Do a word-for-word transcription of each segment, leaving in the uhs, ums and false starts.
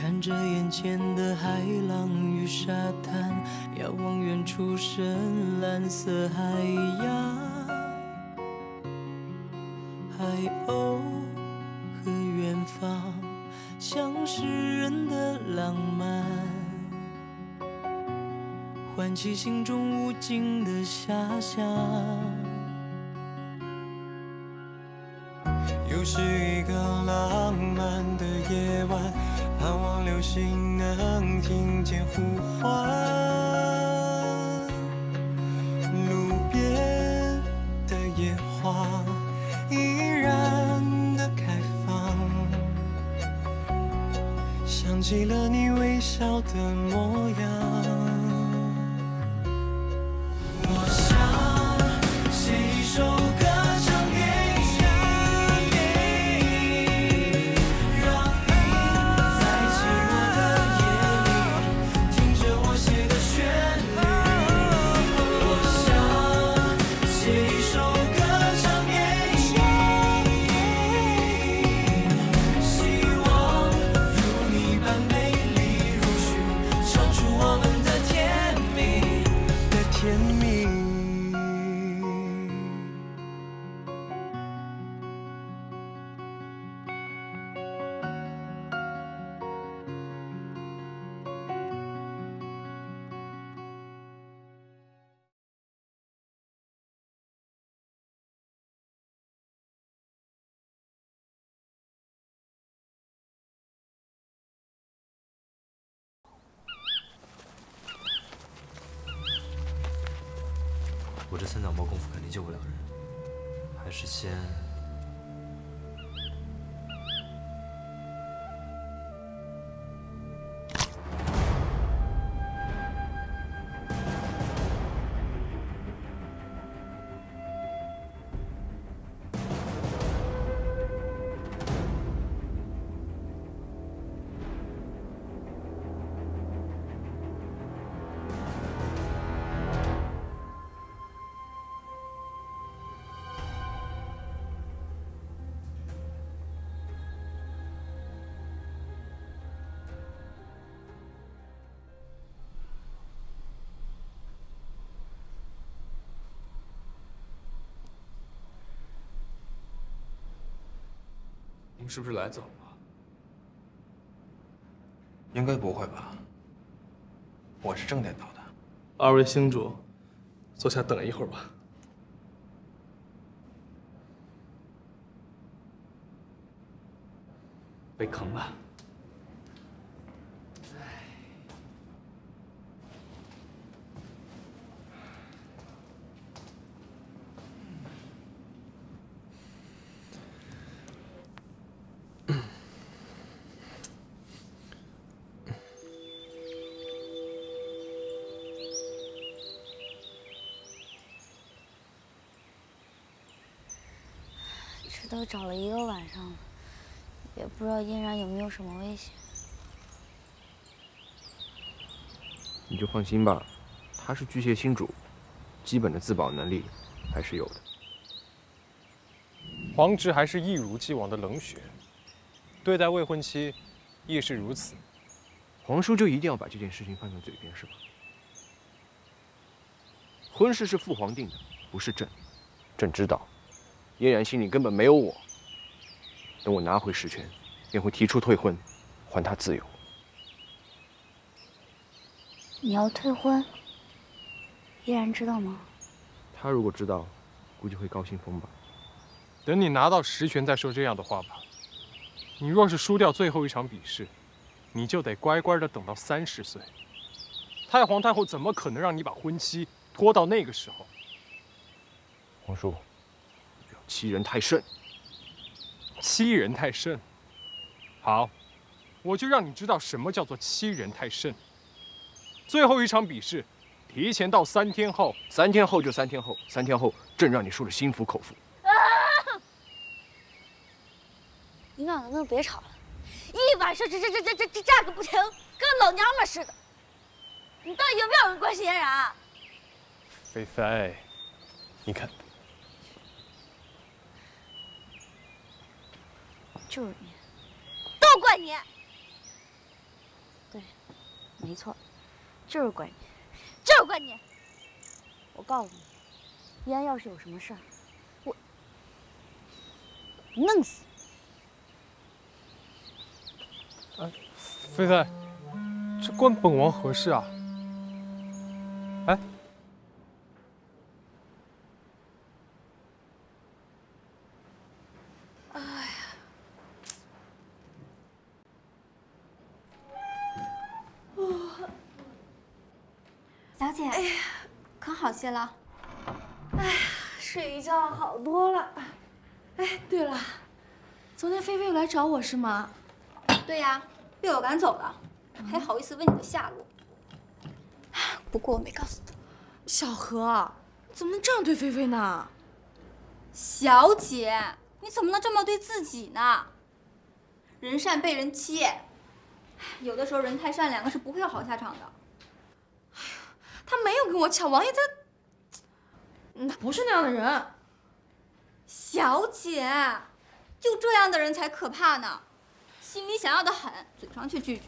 看着眼前的海浪与沙滩，遥望远处深蓝色海洋，海鸥和远方，像诗人的浪漫，唤起心中无尽的遐想。又是一个浪漫的夜晚，盼望流星能听见呼唤。路边的野花依然的开放，想起了你微笑的模样。我想写一首歌。 我这三脚猫功夫肯定救不了人，还是先…… 你们是不是来早了？ 应该不会吧？我是正点到的。 二位星主，坐下等一会儿吧。 被坑了。 这都找了一个晚上了，也不知道嫣然有没有什么危险。 你就放心吧，他是巨蟹星主，基本的自保能力还是有的。 皇侄还是一如既往的冷血，对待未婚妻亦是如此。 皇叔就一定要把这件事情放在嘴边是吧？婚事是父皇定的，不是朕。朕知道。 嫣然心里根本没有我。等我拿回实权，便会提出退婚，还她自由。 你要退婚？嫣然知道吗？ 她如果知道，估计会高兴疯吧。 等你拿到实权再说这样的话吧。你若是输掉最后一场比试，你就得乖乖的等到三十岁。太皇太后怎么可能让你把婚期拖到那个时候？ 皇叔。 欺人太甚！ 欺人太甚。好，我就让你知道什么叫做欺人太甚。最后一场比试，提前到三天后。 三天后就三天后，三天后朕让你输了心服口服。 啊！你俩能不能别吵了？一晚上这这这这这这炸个不停，跟老娘们似的。你到底有没有人关心嫣然啊？ 菲菲，你看。 就是你，都怪你！ 对，没错，就是怪你，就是怪你！我告诉你，依然要是有什么事儿，我弄死你！哎，菲菲，这关本王何事啊？哎。 小姐，哎呀，可好些了？ 哎呀，睡一觉好多了。哎，对了，昨天菲菲又来找我是吗？ 对呀，被我赶走了，还好意思问你的下落。不过我没告诉他。 小何，怎么能这样对菲菲呢？ 小姐，你怎么能这么对自己呢？人善被人欺，有的时候人太善良是不会有好下场的。 他没有跟我抢，王爷他，嗯，他不是那样的人。 小姐，就这样的人才可怕呢，心里想要的很，嘴上却拒绝。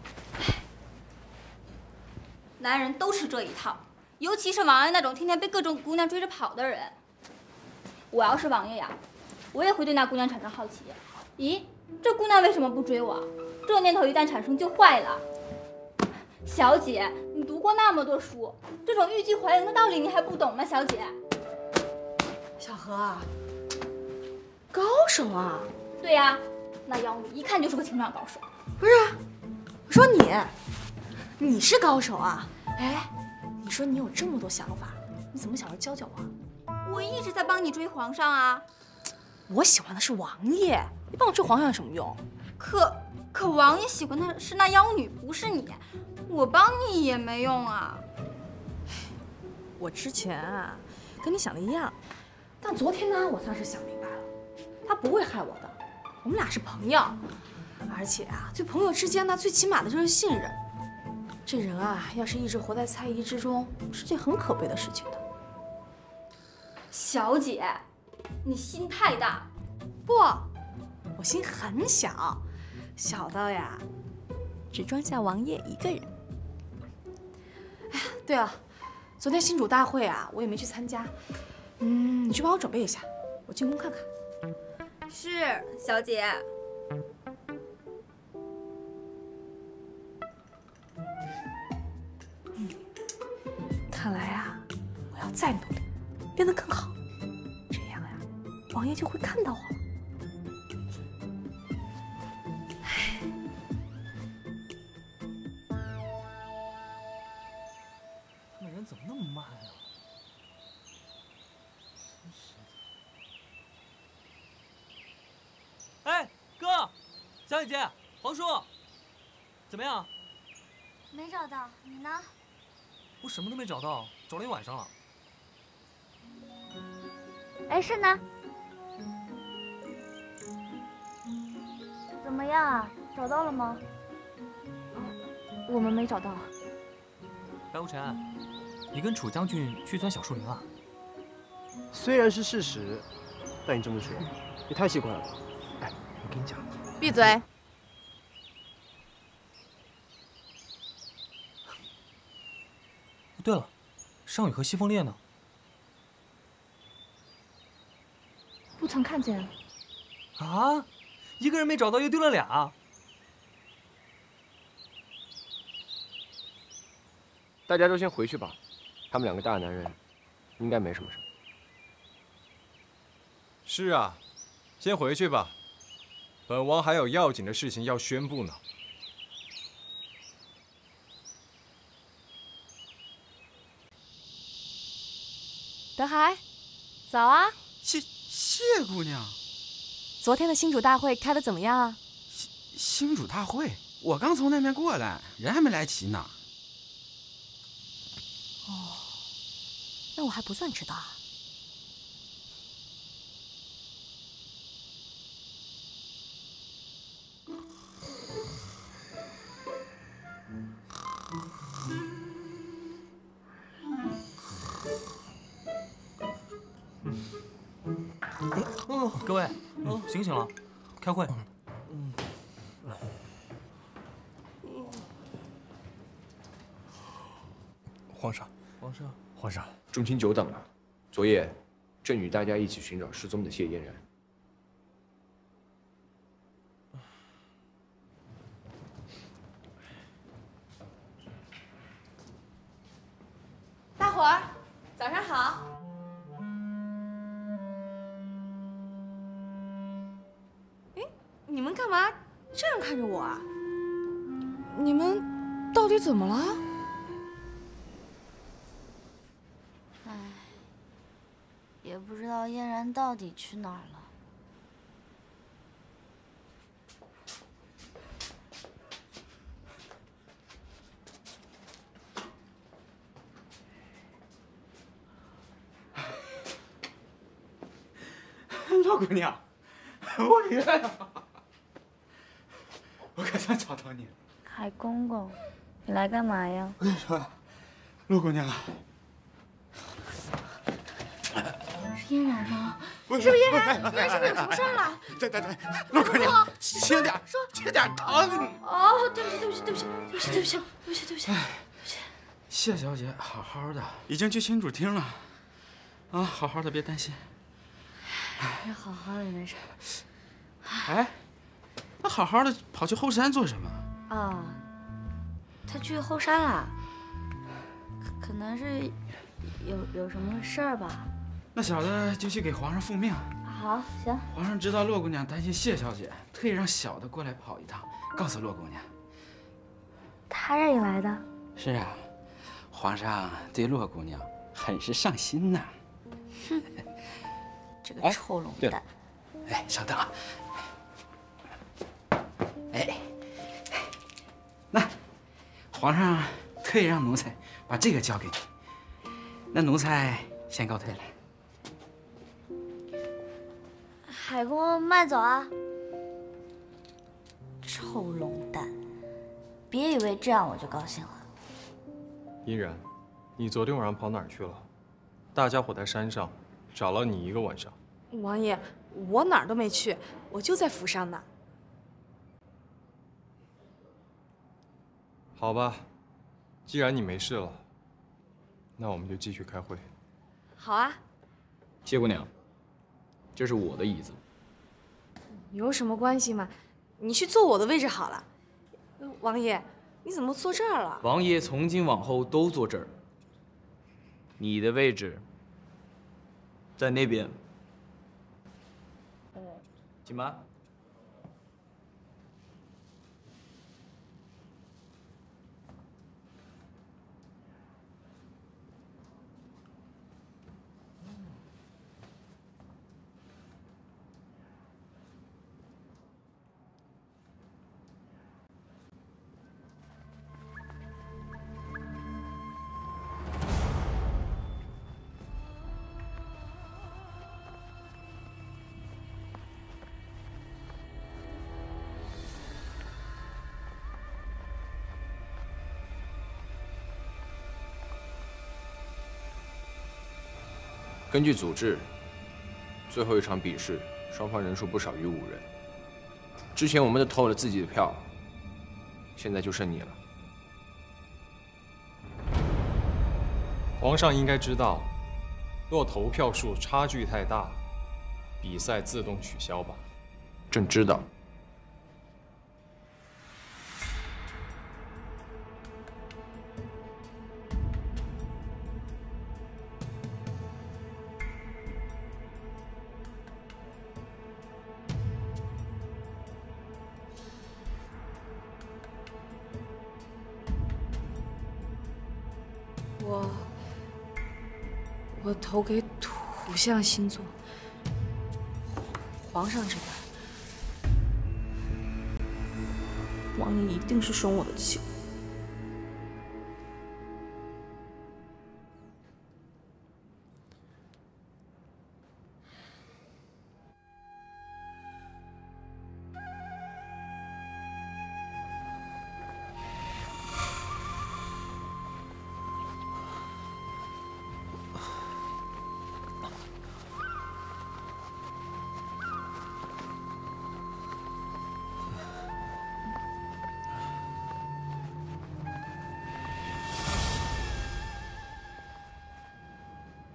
男人都吃这一套，尤其是王爷那种天天被各种姑娘追着跑的人。我要是王爷呀，我也会对那姑娘产生好奇。咦，这姑娘为什么不追我？这念头一旦产生就坏了。 小姐，你读过那么多书，这种欲拒还迎的道理你还不懂吗？小姐， 小何啊，高手啊！ 对呀，那妖女一看就是个情场高手。 不是，我说你，你是高手啊？哎，你说你有这么多想法，你怎么想着教教我？ 我一直在帮你追皇上啊。 我喜欢的是王爷，你帮我追皇上有什么用？ 可可王爷喜欢的是那妖女，不是你。 我帮你也没用啊！ 我之前啊，跟你想的一样，但昨天呢，我算是想明白了，他不会害我的，我们俩是朋友，而且啊，对朋友之间呢，最起码的就是信任。这人啊，要是一直活在猜疑之中，是件很可悲的事情的。 小姐，你心太大。 不，我心很小，小到呀，只装下王爷一个人。 哎呀，对了，昨天新主大会啊，我也没去参加。嗯，你去帮我准备一下，我进宫看看。 是，小姐。 嗯，看来啊，我要再努力，变得更好，这样呀，王爷就会看到我了。 怎么那么慢啊？哎，哥，小姐姐，皇叔，怎么样？ 没找到，你呢？ 我什么都没找到，找了一晚上了。 哎，是呢。怎么样啊？找到了吗？我们没找到。 白无尘。 你跟楚将军去钻小树林了？ 虽然是事实，但你这么说，也太奇怪了吧？哎，我跟你讲， 闭嘴！ 对了，尚宇和西风烈呢？ 不曾看见。 啊，一个人没找到，又丢了俩。 大家都先回去吧。 他们两个大男人，应该没什么事。 是啊，先回去吧。本王还有要紧的事情要宣布呢。 德海，早啊！ 谢谢姑娘。 昨天的新主大会开得怎么样啊？ 新新主大会，我刚从那边过来，人还没来齐呢。 哦，那我还不算迟到啊。 各位，醒醒了，开会。 皇上， 皇上，皇上， 众卿久等了。昨夜，朕与大家一起寻找失踪的谢嫣然。 大伙儿，早上好。哎，你们干嘛这样看着我啊？你们到底怎么了？ 唉，也不知道嫣然到底去哪儿了。 洛姑娘，我回来了，我可算找到你了。 海公公，你来干嘛呀？ 我跟你说，洛姑娘， 是嫣然吗？ 不是不是嫣然？嫣然是不是有什么事儿了？ 对对对，洛姑娘，轻点， 说， 轻点，疼。 哦，对不起，对不起，对不起，对不起，对不起，对不起，对不起，对不起。 谢小姐好好的，已经去清主厅了，啊，好好的，别担心。 这好好的也没事。 哎，那好好的跑去后山做什么？ 啊，他去后山了，可可能是有有什么事儿吧。 那小的就去给皇上复命。 好，行。 皇上知道洛姑娘担心谢小姐，特意让小的过来跑一趟，告诉洛姑娘。 他让你来的？ 是啊，皇上对洛姑娘很是上心呐。 哼，这个臭龙蛋。 哎，稍等啊。哎，那皇上特意让奴才把这个交给你，那奴才先告退了。 海公慢走啊！臭龙蛋，别以为这样我就高兴了。 嫣然，你昨天晚上跑哪儿去了？大家伙在山上找了你一个晚上。 王爷，我哪儿都没去，我就在府上呢。 好吧，既然你没事了，那我们就继续开会。 好啊。 谢姑娘，这是我的椅子。 有什么关系吗？你去坐我的位置好了。王爷，你怎么坐这儿了？ 王爷从今往后都坐这儿。你的位置在那边。 嗯， 请吧。 根据组织，最后一场比试，双方人数不少于五人。之前我们都投了自己的票，现在就剩你了。 皇上应该知道，若投票数差距太大，比赛自动取消吧？ 朕知道。 我我投给土象星座，皇上这边，王爷一定是生我的气。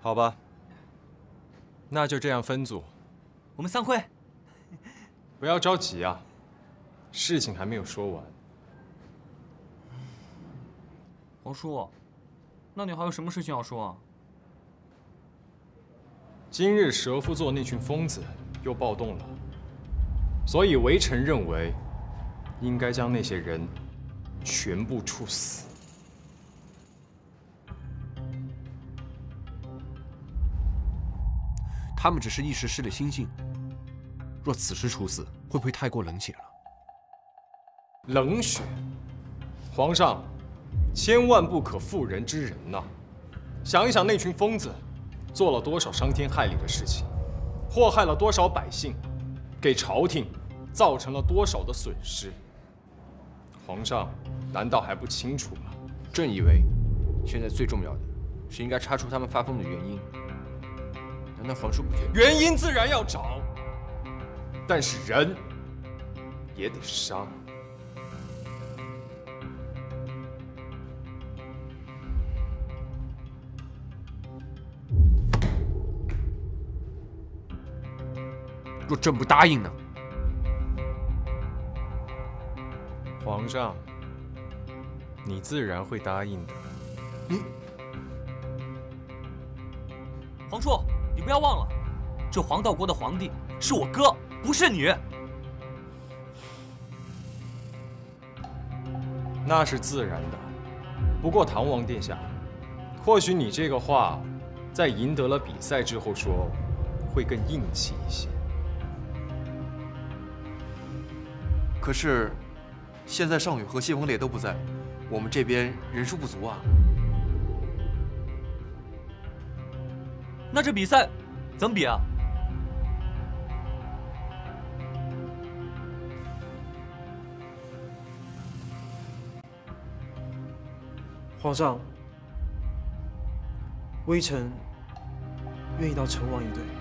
好吧，那就这样分组。 我们散会。 不要着急啊，事情还没有说完。 皇叔，那你还有什么事情要说啊？ 今日蛇夫座那群疯子又暴动了，所以微臣认为，应该将那些人全部处死。 他们只是一时失了心性，若此时处死，会不会太过冷血了？ 冷血，皇上，千万不可妇人之仁呐！想一想，那群疯子做了多少伤天害理的事情，祸害了多少百姓，给朝廷造成了多少的损失。皇上难道还不清楚吗？ 朕以为，现在最重要的是应该查出他们发疯的原因。难道皇叔不觉得？ 原因自然要找，但是人也得杀。 若朕不答应呢？ 皇上，你自然会答应的。 你，皇叔，你不要忘了，这黄道国的皇帝是我哥，不是你。 那是自然的。不过，唐王殿下，或许你这个话，在赢得了比赛之后说，会更硬气一些。 可是，现在尚宇和谢风烈都不在，我们这边人数不足啊。 那这比赛怎么比啊？ 皇上，微臣愿意到成王一队。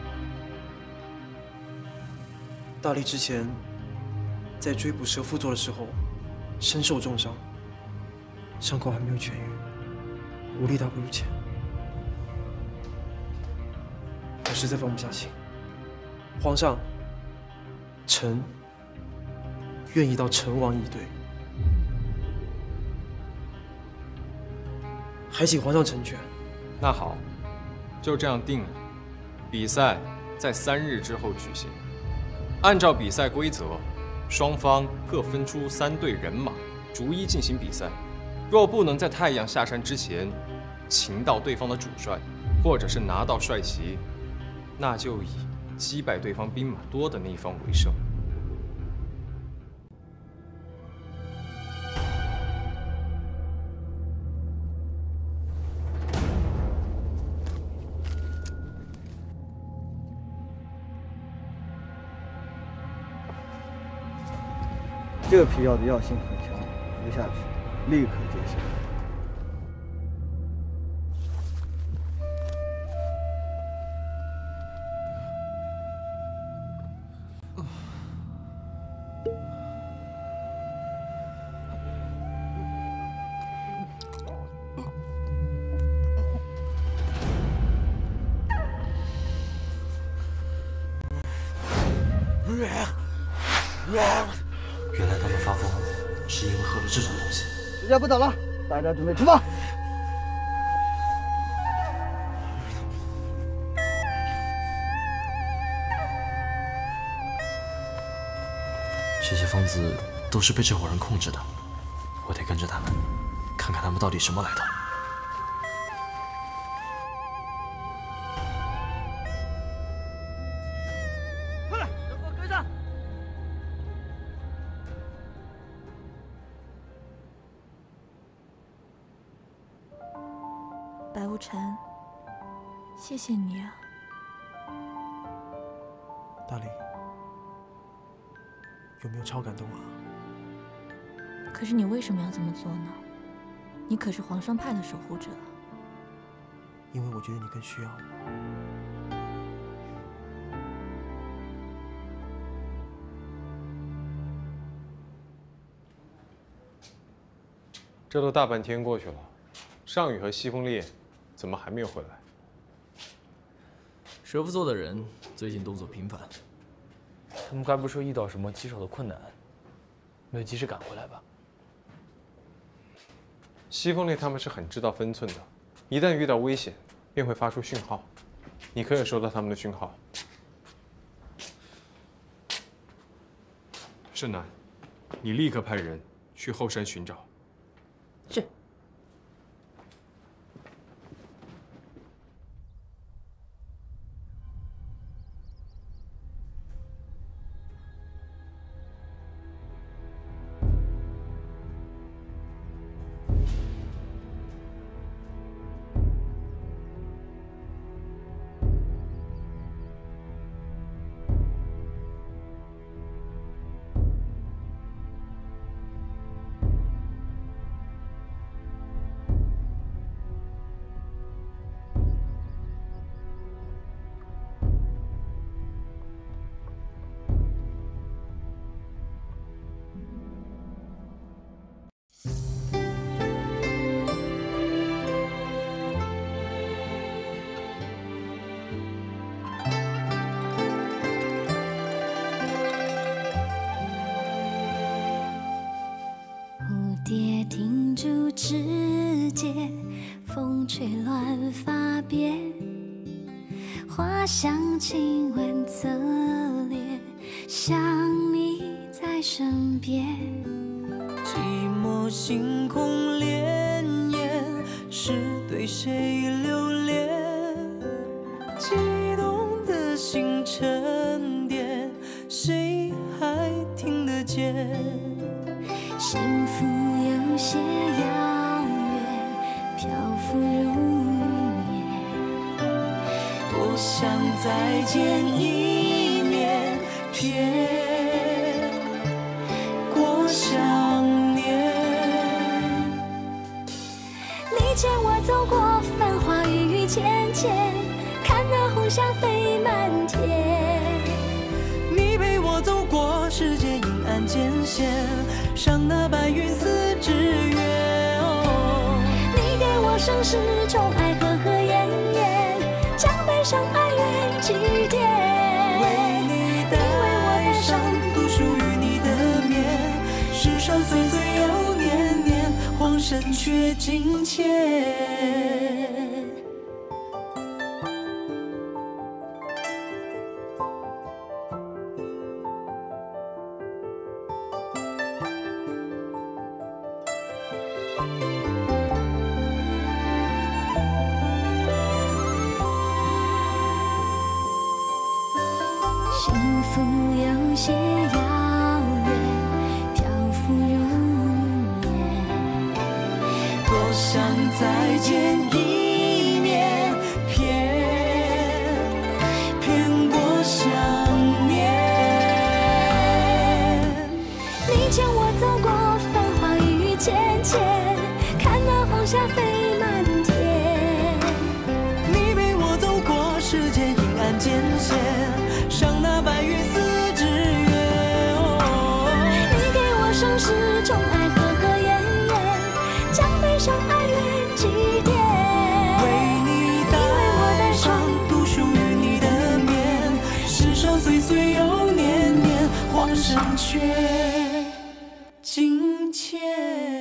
大力之前在追捕蛇夫座的时候，身受重伤，伤口还没有痊愈，无力大不如前。我实在放不下心。皇上，臣愿意到成王一队，还请皇上成全。 那好，就这样定了。比赛在三日之后举行，按照比赛规则。双方各分出三队人马，逐一进行比赛。若不能在太阳下山之前擒到对方的主帅，或者是拿到帅旗，那就以击败对方兵马多的那一方为胜。 这批药的药性很强，服下去立刻见效。 原来他们发疯是因为喝了这种东西。 时间不早了，大家准备出发。 这些疯子都是被这伙人控制的，我得跟着他们，看看他们到底什么来头。 快来，给我跟上！ 白无尘，谢谢你啊。 大力，有没有超感动啊？ 可是你为什么要这么做呢？你可是皇上派的守护者。 因为我觉得你更需要我。 这都大半天过去了，尚宇和西风烈怎么还没有回来？ 蛇夫座的人最近动作频繁， 他们该不是遇到什么棘手的困难，没有及时赶回来吧？ 西风烈他们是很知道分寸的，一旦遇到危险，便会发出讯号。你可有收到他们的讯号？盛南，你立刻派人去后山寻找。 是。 指尖，风吹乱发边，花香亲吻侧脸，想你在身边。 寂寞星空潋滟，是对谁留恋？悸动的心沉淀，谁还听得见？ 幸福有些遥远，漂浮如云烟。 多想再见一面，骗过想念。 你牵我走过繁华雨雨浅浅，看那红霞飞满天。 你陪我走过世界阴暗艰险，上那白云似纸鸢。哦， 你给我生世宠爱和和艳艳，将悲伤哀怨祭奠。 为你戴上独属于你的面，世上岁岁又年年，黄尘却尽牵。 幸福有些遥远，漂浮如云烟。 多想再见一面，骗骗过想念。 你牵我走过繁华雨雨浅浅，看那红霞飞满天。 你陪我走过世界阴暗艰险，上那白云似纸鸢。哦， 你给我生世宠爱和和艳艳，将悲伤哀怨祭奠。 为你戴上独属于你的面，世上岁岁又年年，黄尘却尽牵。